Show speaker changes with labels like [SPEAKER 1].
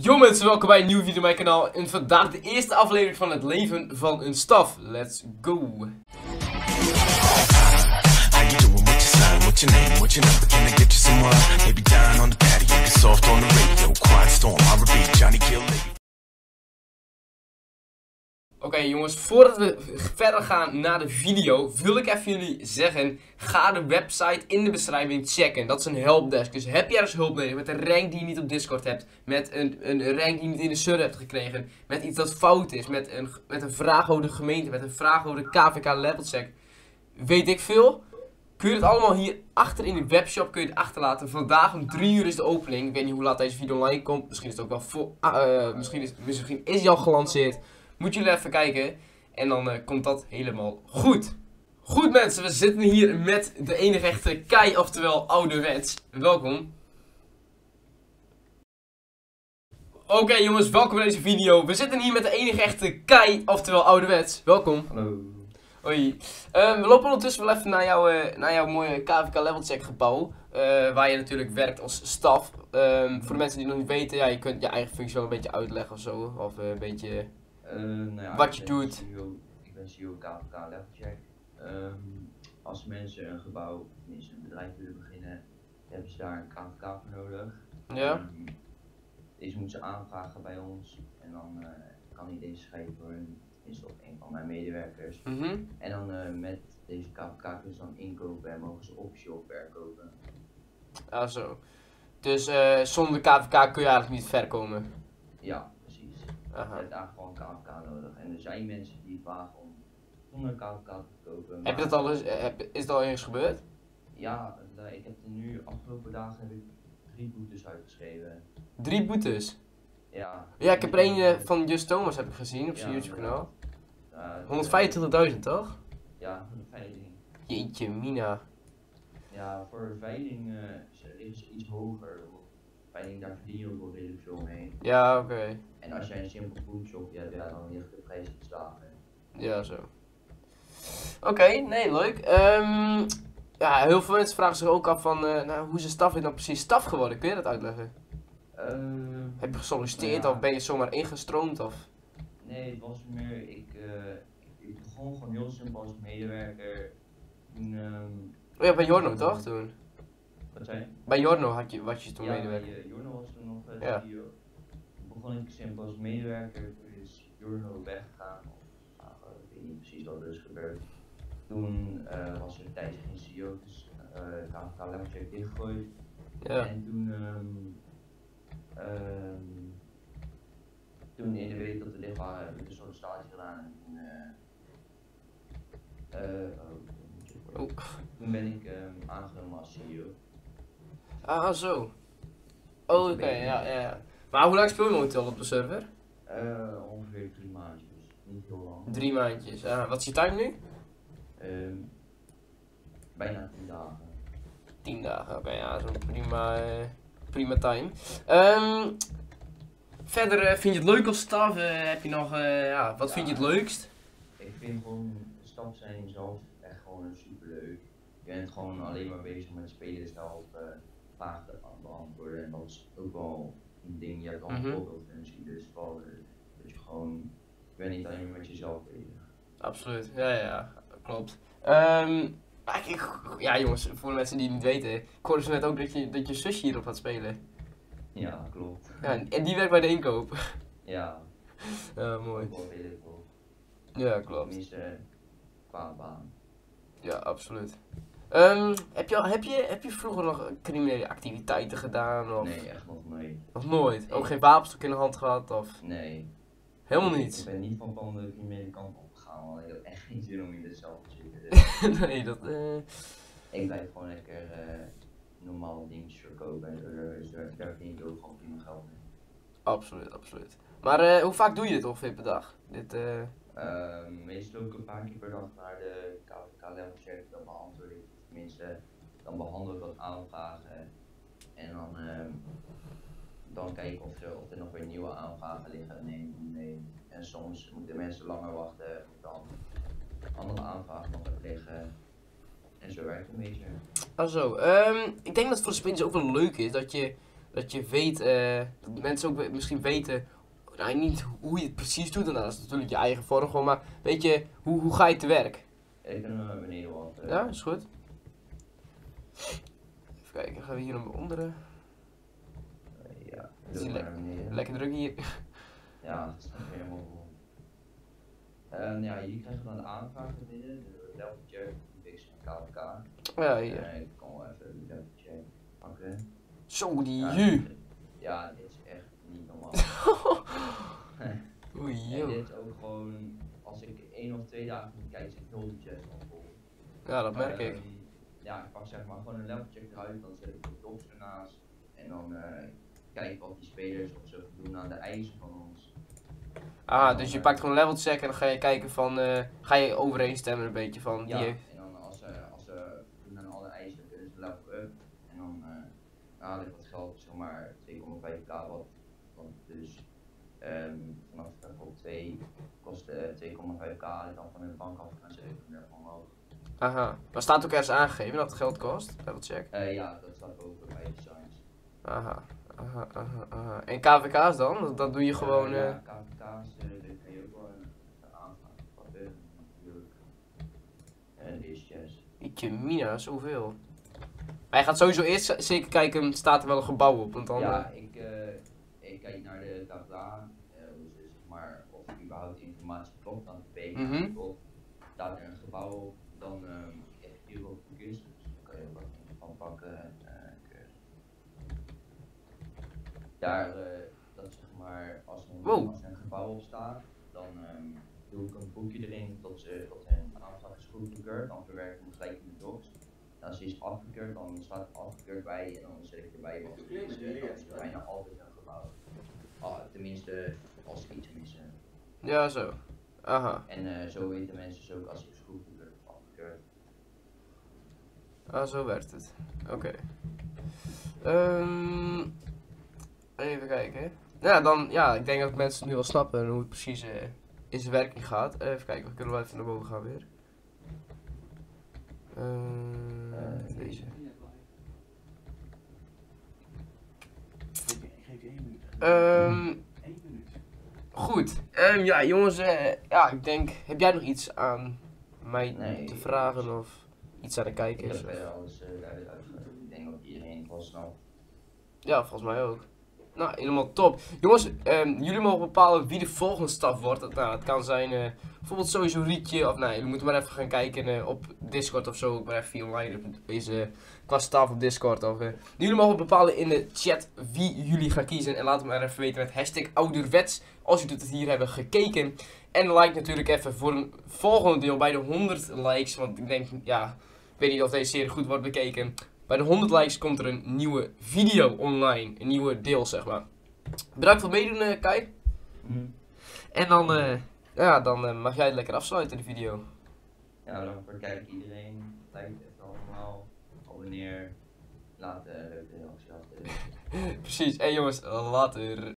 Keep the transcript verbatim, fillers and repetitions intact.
[SPEAKER 1] Yo mensen, welkom bij een nieuwe video op mijn kanaal. En vandaag de eerste aflevering van het leven van een staf. Let's go! Oké okay, jongens, voordat we verder gaan naar de video, wil ik even jullie zeggen, ga de website in de beschrijving checken. Dat is een helpdesk, dus heb je ergens hulp nodig met een rank die je niet op Discord hebt, met een, een rank die je niet in de server hebt gekregen, met iets dat fout is, met een, met een vraag over de gemeente, met een vraag over de K V K level check, weet ik veel. Kun je het allemaal hier achter in de webshop kun je het achterlaten. Vandaag om drie uur is de opening. Ik weet niet hoe laat deze video online komt. Misschien is het ook wel voor, uh, misschien, is, misschien is die al gelanceerd. Moet jullie even kijken. En dan uh, komt dat helemaal goed. Goed mensen, we zitten hier met de enige echte Kai, oftewel ouderwets. Welkom. Oké okay, jongens, welkom bij deze video. We zitten hier met de enige echte Kai, oftewel ouderwets. Welkom.
[SPEAKER 2] Hallo.
[SPEAKER 1] Hoi. Um, we lopen ondertussen wel even naar, jou, uh, naar jouw mooie K V K level check gebouw. Uh, waar je natuurlijk werkt als staf. Um, voor de mensen die het nog niet weten, ja, je kunt je eigen functie wel een beetje uitleggen of zo. Of uh, een beetje
[SPEAKER 2] uh, nou ja,
[SPEAKER 1] wat je doet.
[SPEAKER 2] C E O, ik ben C E O K V K level check. Um, als mensen een gebouw, tenminste een bedrijf willen beginnen, hebben ze daar een K V K voor nodig.
[SPEAKER 1] Ja.
[SPEAKER 2] Um, deze moeten ze aanvragen bij ons en dan uh, kan hij deze schrijven voor een, is toch een van mijn medewerkers.
[SPEAKER 1] Mm-hmm.
[SPEAKER 2] En dan uh, met deze K V K kunnen ze dan inkopen en mogen ze optie op verkopen.
[SPEAKER 1] Ah zo. Dus uh, zonder K V K kun je eigenlijk niet verkomen.
[SPEAKER 2] Ja, precies.
[SPEAKER 1] Aha.
[SPEAKER 2] Je hebt eigenlijk gewoon een K V K nodig. En er zijn mensen die vragen om zonder K V K te verkopen.
[SPEAKER 1] Heb je dat al eens, heb, is dat al eens gebeurd?
[SPEAKER 2] Ja, ik heb er nu afgelopen dagen heb ik drie boetes uitgeschreven.
[SPEAKER 1] Drie boetes?
[SPEAKER 2] Ja.
[SPEAKER 1] Ja, ik heb er een uh, van Just Thomas heb ik gezien op zijn
[SPEAKER 2] ja,
[SPEAKER 1] YouTube kanaal.
[SPEAKER 2] Uh,
[SPEAKER 1] honderdvijfentwintigduizend toch?
[SPEAKER 2] Ja, voor de veiling.
[SPEAKER 1] Jeetje, Mina.
[SPEAKER 2] Ja, voor veiling uh, is het iets hoger. Veiling, daar verdien je ook wel redelijk veel mee.
[SPEAKER 1] Ja, oké. Okay.
[SPEAKER 2] En als jij een simpel foodshop hebt, ja, dan ligt de prijs iets lager.
[SPEAKER 1] Ja, zo. Oké, okay, nee, leuk. Um, ja, heel veel mensen vragen zich ook af van, uh, nou, hoe is de staf dan precies staf geworden? Kun je dat uitleggen?
[SPEAKER 2] Uh,
[SPEAKER 1] Heb je gesolliciteerd
[SPEAKER 2] nou ja.
[SPEAKER 1] of ben je zomaar ingestroomd of?
[SPEAKER 2] Nee, het was meer, ik, uh, ik begon gewoon heel simpel als medewerker. Toen, um,
[SPEAKER 1] oh ja, bij Jorno toch toen?
[SPEAKER 2] Wat zei je?
[SPEAKER 1] Bij Jorno had je, was je toen
[SPEAKER 2] ja,
[SPEAKER 1] medewerker?
[SPEAKER 2] Ja, bij uh, Jorno was toen nog uh,
[SPEAKER 1] ja.
[SPEAKER 2] C E O. Toen begon ik simpel als medewerker, toen is Jorno weggegaan. Of, nou, ik weet niet precies wat er is gebeurd. Toen uh, was er een tijdje geen C E O, dus uh, K V K level check dichtgegooid.
[SPEAKER 1] Ja.
[SPEAKER 2] En toen, um, um, toen in de week dat we dicht waren, heb ik een sollicitatie gedaan. En toen, uh, uh, oh,
[SPEAKER 1] oh.
[SPEAKER 2] toen ben ik um, aangenomen als C E O.
[SPEAKER 1] Ah, zo. Oh, oké, okay, ja, ja. Maar hoe lang speel je momenteel op de server?
[SPEAKER 2] Uh, ongeveer drie maandjes, niet heel lang.
[SPEAKER 1] Drie maandjes. Ah, wat is je time nu?
[SPEAKER 2] Um, bijna tien dagen.
[SPEAKER 1] Tien dagen, oké, okay, ja, zo'n prima, uh, prima time. Um, verder, uh, vind je het leuk als staf? Uh, heb je nog, uh, ja, wat ja, vind je het leukst?
[SPEAKER 2] Ik vind gewoon staf zijn zelf echt gewoon super leuk. Je bent gewoon alleen maar bezig met spelers zelf uh, vragen beantwoorden en dat is ook wel een ding. Je hebt al een
[SPEAKER 1] mm-hmm.
[SPEAKER 2] voorbeeldfunctie, dus vooral dat je gewoon, je bent niet alleen maar met jezelf bezig.
[SPEAKER 1] Absoluut, ja, ja, klopt. Um, ik, ja jongens, voor de mensen die het niet weten, ik hoorde zo net ook dat je, dat je zusje hierop gaat spelen.
[SPEAKER 2] Ja, klopt.
[SPEAKER 1] Ja, en die werkt bij de inkoop.
[SPEAKER 2] Ja.
[SPEAKER 1] Ja, mooi.
[SPEAKER 2] Wel
[SPEAKER 1] ja, klopt.
[SPEAKER 2] Tenminste, qua baan.
[SPEAKER 1] Ja, absoluut. Um, heb, je, heb, je, heb je vroeger nog criminele activiteiten gedaan? Of?
[SPEAKER 2] Nee, echt nog nooit.
[SPEAKER 1] Nog nooit?
[SPEAKER 2] Nee.
[SPEAKER 1] Ook geen wapenstok in de hand gehad? Of?
[SPEAKER 2] Nee.
[SPEAKER 1] Helemaal
[SPEAKER 2] ik,
[SPEAKER 1] niets?
[SPEAKER 2] Ik ben niet van plan de criminele kant op te gaan, want ik heb echt geen zin om in dezelfde te zitten. Dus
[SPEAKER 1] nee, dat... Uh...
[SPEAKER 2] ik blijf gewoon lekker uh, normale dingetjes verkopen en dus daar, daar vind ik ook gewoon prima geld mee.
[SPEAKER 1] Absoluut, absoluut. Maar uh, hoe vaak doe je dit ongeveer per dag? Dit, uh...
[SPEAKER 2] uh, meestal ook een paar keer per dag naar de K V K level check, dan beantwoord ik, tenminste, dan behandel ik wat aanvragen en dan, uh, dan kijk ik of er, of er nog weer nieuwe aanvragen liggen, nee, nee. En soms moeten mensen langer wachten, dan andere aanvragen nog even liggen. En zo werkt het een beetje.
[SPEAKER 1] Ah zo, um, ik denk dat het voor de spelers ook wel leuk is dat je dat je weet, eh, dat de mensen ook we- misschien weten, nou niet hoe je het precies doet, en dat is natuurlijk je eigen vorm gewoon, maar weet je, hoe, hoe ga je te werk?
[SPEAKER 2] Ik kan naar beneden wat.
[SPEAKER 1] Ja, is goed. Even kijken, dan gaan we hier naar onderen.
[SPEAKER 2] Ja,
[SPEAKER 1] Is
[SPEAKER 2] doe
[SPEAKER 1] die
[SPEAKER 2] maar naar beneden.
[SPEAKER 1] Lekker druk hier.
[SPEAKER 2] Ja, het staat weer helemaal vol. En ja, jullie krijgen dan de aanvraag binnen, de level check, fix en K V K.
[SPEAKER 1] Ja, hier.
[SPEAKER 2] En ik kan wel even de level check pakken.
[SPEAKER 1] Zo, die
[SPEAKER 2] Ja,
[SPEAKER 1] ju.
[SPEAKER 2] ja, dit is echt niet normaal.
[SPEAKER 1] Oei,
[SPEAKER 2] En
[SPEAKER 1] joh.
[SPEAKER 2] dit ook gewoon, als ik één of twee dagen moet kijken, zit heel die chest al vol.
[SPEAKER 1] Ja, dat merk
[SPEAKER 2] Ehm,
[SPEAKER 1] ik.
[SPEAKER 2] Ja, ik pak zeg maar gewoon een level check eruit, dan zet ik de docs ernaast. En dan uh, kijk ik of die spelers of ze voldoen aan de eisen van ons.
[SPEAKER 1] Ah, dus je pakt gewoon een level check en dan ga je kijken van, eh, ga je overeenstemmen een beetje van, die
[SPEAKER 2] Ja,
[SPEAKER 1] heeft...
[SPEAKER 2] en dan als ze, als ze voldoen aan alle eisen, kunnen ze level up. En dan uh, haal ik wat geld, zeg maar twee komma vijf k wat. wat dus um, vanaf level twee kost uh, twee komma vijf k haal ik dan van hun bank af en zet ik hem ervan omhoog.
[SPEAKER 1] Aha, maar staat ook ergens aangegeven dat het geld kost? Level check.
[SPEAKER 2] Uh, ja, dat staat ook bij de designs.
[SPEAKER 1] Aha, aha, aha, aha. En K V K's dan? Dat, dat doe je gewoon...
[SPEAKER 2] Uh, ja,
[SPEAKER 1] eh
[SPEAKER 2] K V K's, uh, daar kan je ook wel een aanvraag pakken, natuurlijk. En deze chest.
[SPEAKER 1] Ietsje mina, zoveel. Maar je gaat sowieso eerst z- zeker kijken, staat er wel een gebouw op, want dan...
[SPEAKER 2] Ja,
[SPEAKER 1] eh,
[SPEAKER 2] ik, uh, ik kijk naar de tabla, uh, dus zeg maar of überhaupt de informatie klopt, dan P
[SPEAKER 1] Mhm.
[SPEAKER 2] klopt. Staat er een gebouw op, dan um, echt hier op focus, dus dan kan je wat van pakken. En, uh, daar, uh, dat zeg maar, als er, een,
[SPEAKER 1] Wow.
[SPEAKER 2] als er een gebouw op staat, dan um, doe ik een boekje erin tot, ze, tot hun aanvraag is goedgekeurd, dan verwerk ik hem gelijk in de docs. Als die is afgekeurd, dan staat het afgekeurd bij en dan zet ik erbij wat het is. En dat is bijna altijd een gebouw. Ah, tenminste, als ze iets missen.
[SPEAKER 1] Ja, zo. Aha.
[SPEAKER 2] En uh, zo weten mensen dus ook als het is goedgekeurd of afgekeurd.
[SPEAKER 1] Ah, zo werkt het. Oké. Okay. Um, even kijken. Ja, dan, ja, ik denk dat mensen nu wel snappen hoe het precies uh, in zijn werking gaat. Even kijken, we kunnen wel even naar boven gaan weer. Uh, uh, deze.
[SPEAKER 3] Ik geef je één minuut.
[SPEAKER 1] Um,
[SPEAKER 3] Eén minuut.
[SPEAKER 1] goed. Um, ja, jongens, uh, ja, ik denk, heb jij nog iets aan mij
[SPEAKER 2] Nee.
[SPEAKER 1] te vragen of iets aan de
[SPEAKER 2] Ik heb
[SPEAKER 1] kijkers?
[SPEAKER 2] verder alles uh, duidelijk uitgelegd. Ik denk dat iedereen het wel snapt.
[SPEAKER 1] Ja, volgens mij ook. Nou, helemaal top. Jongens, um, jullie mogen bepalen wie de volgende stap wordt. Dat, nou, het kan zijn uh, bijvoorbeeld sowieso Rietje. Of nee, jullie moeten maar even gaan kijken uh, op Discord of zo. Ik ben even via online is, uh, qua staf op Discord. Of, uh. Jullie mogen bepalen in de chat wie jullie gaan kiezen. En laat het maar even weten met hashtag ouderwets. Als jullie het hier hebben gekeken. En like natuurlijk even voor een volgende deel bij de honderd likes. Want ik denk, ja, ik weet niet of deze serie goed wordt bekeken. Bij de honderd likes komt er een nieuwe video online. Een nieuwe deel, zeg maar. Bedankt voor het meedoen, uh, Kai.
[SPEAKER 2] Mm.
[SPEAKER 1] En dan, uh, ja, dan uh, mag jij het lekker afsluiten, de video.
[SPEAKER 2] Ja, bedankt voor het kijken iedereen. Like het even allemaal. Abonneer. Laat een uh, leuke reactie achter.
[SPEAKER 1] Precies. En jongens, later.